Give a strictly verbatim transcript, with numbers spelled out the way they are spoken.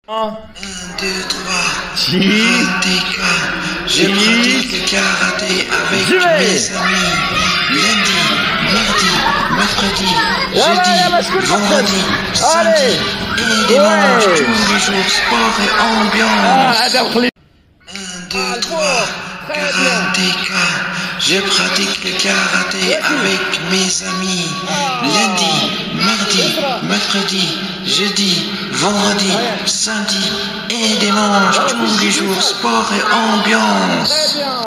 Un, deux, trois, Chi. karatéka. Je Chi. pratique le karaté avec J'y vais. mes amis. Lundi, mardi, mercredi, Là, là, jeudi, là, bascule, vendredi, Allez. samedi et dimanche. Ouais. Tous les jours, sport et Ah, ambiance. d'accord, les- un, deux, Ah, trois, fort. Très bien. karatéka. Je pratique le karaté avec mes amis. Lundi, mardi, mercredi, jeudi, vendredi, samedi et dimanche. Tous les jours, sport et ambiance. Très bien.